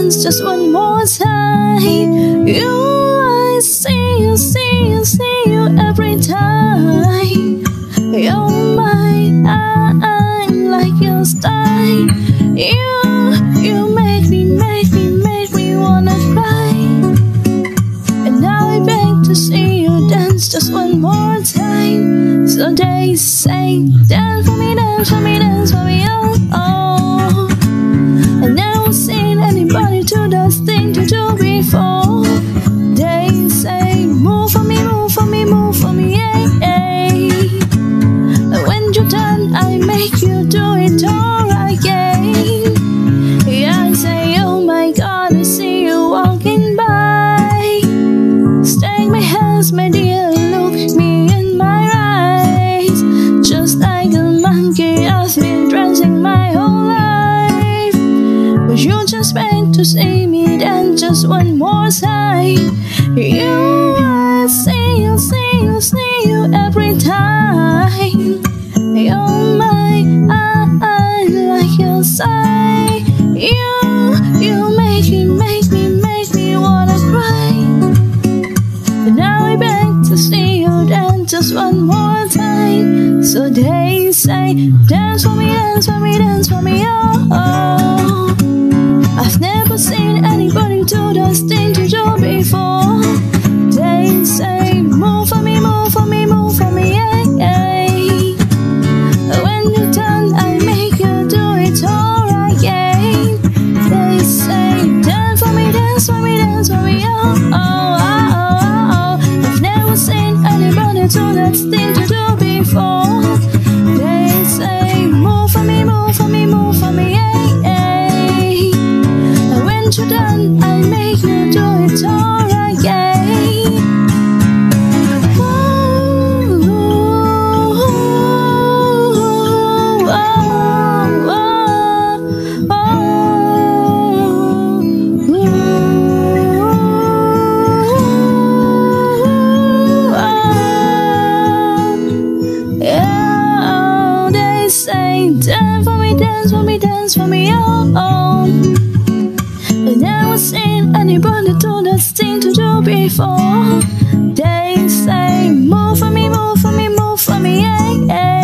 dance just one more time. I see you, see you, see you every time. You're mine, I'm like your style. You make me wanna cry. And now I beg to see you dance just one more time. So they say, dance for me, dance for me, dance for me, oh, oh. I never seen anybody do that thing to do before. They say, move for me, move for me, move for me, yeah, yeah. And when you're done, I make you do it all again. Yeah, I say, oh my God, I see you walking by. Take my hands, my dear, look me in my eyes. Just like a monkey, I've been dancing my whole life. But you just beg to see me dance just one more time. I see you, see you, see you every time. You're mine, I like your side. You make me wanna cry. And now I beg to see you dance just one more time. So they say, dance for me, dance for me, dance for me, oh, oh. I've never seen anybody do this thing to do before. They say, move for me, move for me, move for me, yeah, yeah. When you're done, I make you do it all again. They say, dance for me, dance for me, dance for me, oh, oh, oh, oh, oh. I've never seen anybody do that thing to do before. They say, move for me, move for me, move for me, yeah, yeah. And when you're done, I make you do it all again. Dance for me, dance for me, dance for me, oh, oh. I've never seen anybody do that thing to do before. They say, move for me, move for me, move for me, yeah, yeah.